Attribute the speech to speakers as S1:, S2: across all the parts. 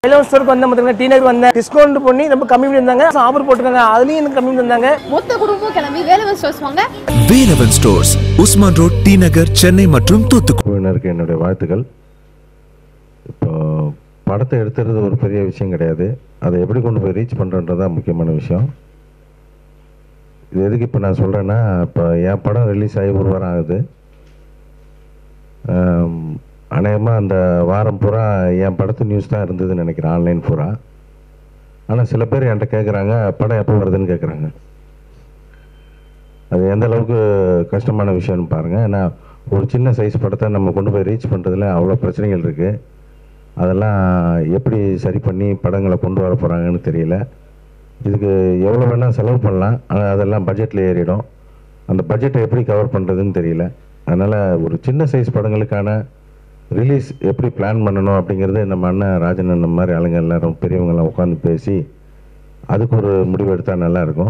S1: ஸ்டோருக்கு வந்த டி நகர் வந்தேன். டிஸ்கவுண்ட் பண்ணி ரொம்ப கம்மி பண்ணியிருந்தாங்க. ஆஃபர் போட்டுருக்காங்க, அதுலயும் எனக்கு கம்மி பண்ணியிருந்தாங்க.
S2: மொத்த குடும்பம் கிளம்பி வேலவன் ஸ்டோர்ஸ் வாங்க.
S3: Velavan stores, Usman road, T Nagar, Chennai மற்றும் தூத்துக்குடி.
S4: என்னுடைய வாழ்த்துக்கள். இப்போ படத்தை எடுத்துறது ஒரு பெரிய விஷயம் கிடையாது, அதை எப்படி கொண்டு போய் ரீச் பண்ணுறதுதான் முக்கியமான விஷயம். இது எதுக்கு இப்போ நான் சொல்கிறேன்னா, இப்போ என் படம் ரிலீஸ் ஆகி ஒரு வாரம் ஆகுது. அநேகமாக அந்த வாரம் பூரா என் படத்து நியூஸ் தான் இருந்ததுன்னு நினைக்கிறேன், ஆன்லைன் பூரா. ஆனால் சில பேர் என்கிட்ட கேட்குறாங்க, படம் எப்போ வருதுன்னு கேட்குறாங்க. அது எந்த அளவுக்கு கஷ்டமான விஷயம்னு பாருங்கள். ஏன்னா ஒரு சின்ன சைஸ் படத்தை நம்ம கொண்டு போய் ரீச் பண்ணுறதுல அவ்வளோ பிரச்சனைகள் இருக்குது. அதெல்லாம் எப்படி சரி பண்ணி படங்களை கொண்டு வர போகிறாங்கன்னு தெரியல. இதுக்கு எவ்வளோ வேணால் செலவு பண்ணலாம், ஆனால் அதெல்லாம் பட்ஜெட்டில் ஏறிடும். அந்த பட்ஜெட்டை எப்படி கவர் பண்ணுறதுன்னு தெரியல. அதனால் ஒரு சின்ன சைஸ் படங்களுக்கான ரிலீஸ் எப்படி பிளான் பண்ணணும் அப்படிங்கிறது நம்ம அண்ணன் ராஜன் அண்ணன் மாதிரி ஆளுங்க எல்லாரும் பெரியவங்கெல்லாம் உட்காந்து பேசி அதுக்கு ஒரு முடிவு எடுத்தால் நல்லாயிருக்கும்.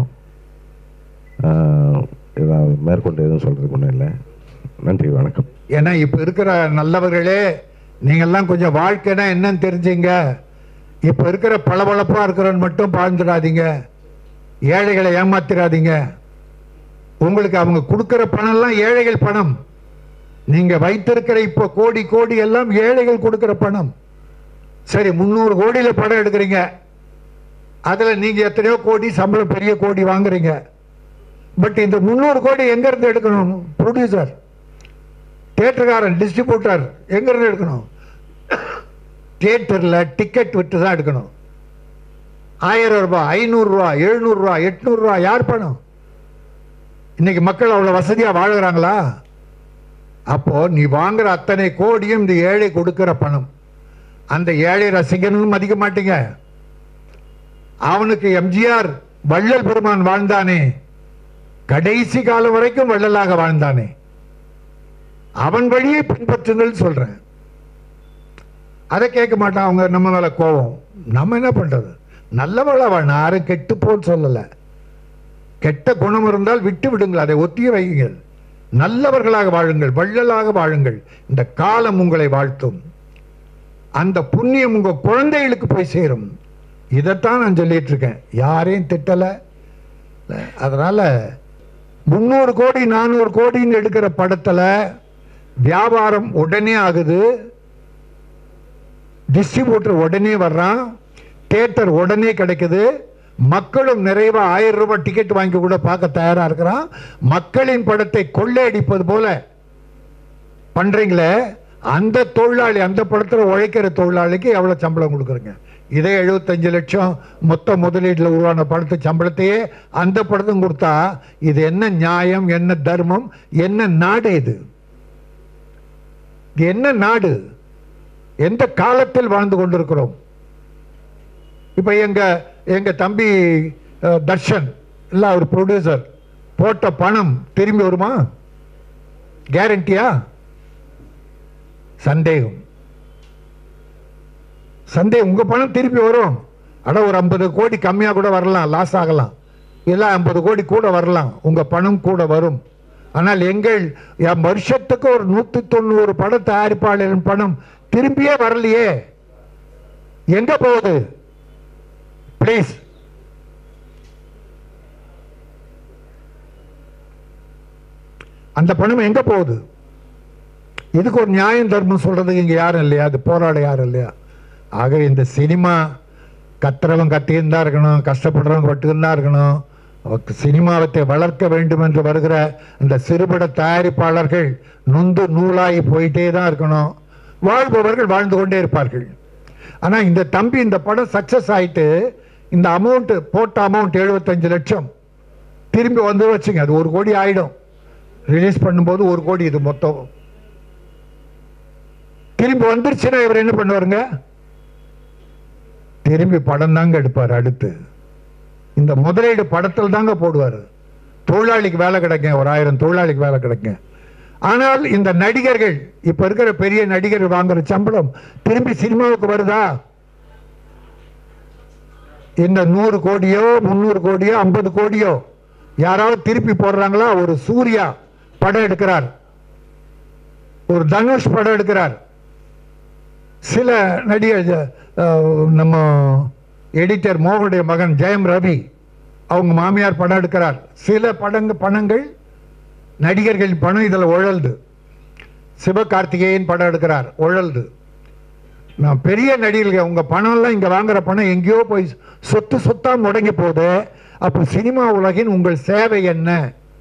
S4: மேற்கொண்டு எதுவும் சொல்கிறதுக்கு ஒன்றும் இல்லை. நன்றி, வணக்கம்.
S5: ஏன்னா இப்போ இருக்கிற நல்லவர்களே நீங்கள்லாம் கொஞ்சம் வாழ்க்கைனா என்னன்னு தெரிஞ்சுங்க. இப்போ இருக்கிற பளபளப்பாக இருக்கிறவன் மட்டும் வாழ்ந்துடாதீங்க, ஏழைகளை ஏமாத்திராதீங்க. உங்களுக்கு அவங்க கொடுக்குற பணம்லாம் ஏழைகள் பணம். நீங்க வைத்திருக்கிற இப்போ கோடி கோடி எல்லாம் ஏழைகள் கொடுக்கிற பணம். சரி, 300 கோடியில படம் எடுக்கிறீங்க, அதுல நீங்க எத்தனையோ கோடி சம்பளம், பெரிய கோடி வாங்குறீங்க. பட் இந்த 300 கோடி எங்க இருந்து எடுக்கணும்? ப்ரொடியூசர், தியேட்டர்காரன், டிஸ்ட்ரிபியூட்டர் எங்க இருந்து எடுக்கணும்? தியேட்டர்ல டிக்கெட் விட்டு தான் எடுக்கணும். 1000 ரூபாய், 500 ரூபாய், 700 ரூபாய், 800 ரூபாய் யார் பணம்? இன்னைக்கு மக்கள் அவ்வளவு வசதியா வாழுகிறாங்களா? அப்போ நீ வாங்குற அத்தனை கோடியும் இந்த ஏழை கொடுக்கிற பணம். அந்த ஏழை ரசிகனும் மதிக்க மாட்டீங்க. அவனுக்கு எம்ஜிஆர் வள்ளல் பெருமான் வாழ்ந்தானே, கடைசி காலம் வரைக்கும் வள்ளலாக வாழ்ந்தானே, அவன் வழியை பின்பற்றுங்கள் சொல்றேன். அதை கேட்க மாட்டான். அவங்க நம்ம மேல கோபம். நம்ம என்ன பண்றது? நல்லவளா வாழ, யாரும் கெட்டு போன்னு சொல்லல. கெட்ட குணம் இருந்தால் விட்டு விடுங்கள், அதை ஒத்திய வையுங்கள். நல்லவர்களாக வாழுங்கள், வள்ளலாக வாழுங்கள். இந்த காலம் உங்களை வாழ்த்தும். அந்த புண்ணியம் உங்க குழந்தைகளுக்கு போய் சேரும். இதைத்தான் நான் சொல்லிட்டு இருக்கேன், யாரையும் திட்டல. அதனால 300 கோடி 400 கோடின்னு எடுக்கிற படத்துல வியாபாரம் உடனே ஆகுது, டிஸ்ட்ரிபியூட்டர் உடனே வர்றான், தியேட்டர் உடனே கிடைக்குது, மக்களும் நிறைவா 1000 ரூபாய் டிக்கெட் வாங்கி கூட பார்க்க தயாரா இருக்கிறான். மக்களின் படத்தை கொள்ளையடிப்பது போல பண்றீங்களே, அந்த தொழிலாளி, அந்த படத்துல உழைக்கிற தொழிலாளிக்கு எவ்வளவு சம்பளம் கொடுக்குறீங்க? இதே 75 லட்சம் மொத்த முதலீட்டுல உருவான படத்து சம்பளத்தையே அந்த படத்தும் கொடுத்தா இது என்ன நியாயம், என்ன தர்மம், என்ன நாடு இது? என்ன நாடு? எந்த காலத்தில் வாழ்ந்து கொண்டிருக்கிறோம்? இப்ப எங்க தம்பி தர்ஷன் இல்ல, அவர் ப்ரொடியூசர் போட்ட பணம் திரும்பி வருமா? கேரண்டியா? சந்தேகம். உங்க பணம் திருப்பி வரும். அட ஒரு 50 கோடி கம்மியா கூட வரலாம், லாஸ் ஆகலாம். இல்ல 50 கோடி கூட வரலாம், உங்க பணம் கூட வரும். ஆனால் எங்கள் வருஷத்துக்கு ஒரு 190 பட தயாரிப்பாளரின் பணம் திரும்பியே வரலையே. எங்க போகுது? பிளீஸ், அந்த பணம் எங்க போகுது? இதுக்கு ஒரு நியாயம் தர்மம் சொல்றதுக்கு இங்க யாரும் இல்லையா? அது போராட யாரும் இல்லையா? ஆக இந்த சினிமா கத்துறவன் கத்தியும் தான் இருக்கணும், கஷ்டப்படுறவங்க பட்டுக்கும் தான் இருக்கணும். சினிமாவத்தை வளர்க்க வேண்டும் என்று வருகிற இந்த சிறுபட தயாரிப்பாளர்கள் நொந்து நூலாகி போயிட்டே தான் இருக்கணும். வாழ்பவர்கள் வாழ்ந்து கொண்டே இருப்பார்கள். ஆனா இந்த தம்பி இந்த படம் சக்சஸ் ஆயிட்டு இந்த அமௌண்ட் போட்ட அமௌண்ட் 75 லட்சம் திரும்பி வந்து வச்சுங்க, அது 1 கோடி ஆயிடும். ரிலீஸ் பண்ணும்போது 1 கோடி இது மொத்தம் திரும்பி வந்துருச்சுன்னா இவர் என்ன பண்ணுவாருங்க? திரும்பி படம் தாங்க எடுப்பார். அடுத்து இந்த முதலீடு படத்தில் தாங்க போடுவார். தொழிலாளிக்கு வேலை கிடைக்கும், ஒரு 1000 தொழிலாளிக்கு வேலை கிடைக்கும். ஆனால் இந்த நடிகர்கள், இப்ப இருக்கிற பெரிய நடிகர்கள் வாங்குற சம்பளம் திரும்பி சினிமாவுக்கு வருதா? இந்த 100 கோடியோ 300 கோடியோ 50 கோடியோ யாராவது திருப்பி போடுறாங்களா? ஒரு சூர்யா படம் எடுக்கிறார், ஒரு தனுஷ் படம் எடுக்கிறார், சில நடிகர் நம்ம எடிட்டர் மோகனுடைய மகன் ஜெயம் ரவி அவங்க மாமியார் படம் எடுக்கிறார். சில பணங்கள் நடிகர்கள் பணம் இதில் உழல்து. சிவகார்த்திகேயன் படம் எடுக்கிறார், உழல்து. நான் பெரிய நடிகர்கள் உங்கள் பணம்லாம் இங்கே வாங்குற பணம் எங்கேயோ போய் சொத்தா முடங்கி போகுது. அப்போ சினிமா உலகின் உங்கள் சேவை என்ன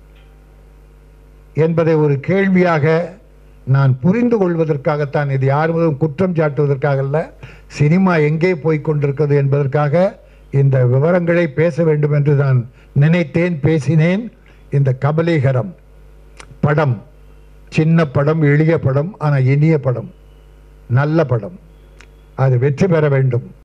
S5: என்பதை ஒரு கேள்வியாக நான் புரிந்து கொள்வதற்காகத்தான், இது யாரும் குற்றம் சாட்டுவதற்காக அல்ல, சினிமா எங்கே போய் கொண்டிருக்கிறது என்பதற்காக இந்த விவரங்களை பேச வேண்டும் என்று நான் நினைத்தேன், பேசினேன். இந்த கபலீகரம் படம் சின்ன படம், எளிய படம், ஆனால் இனிய படம், நல்ல படம், அது வெற்றி பெற வேண்டும்.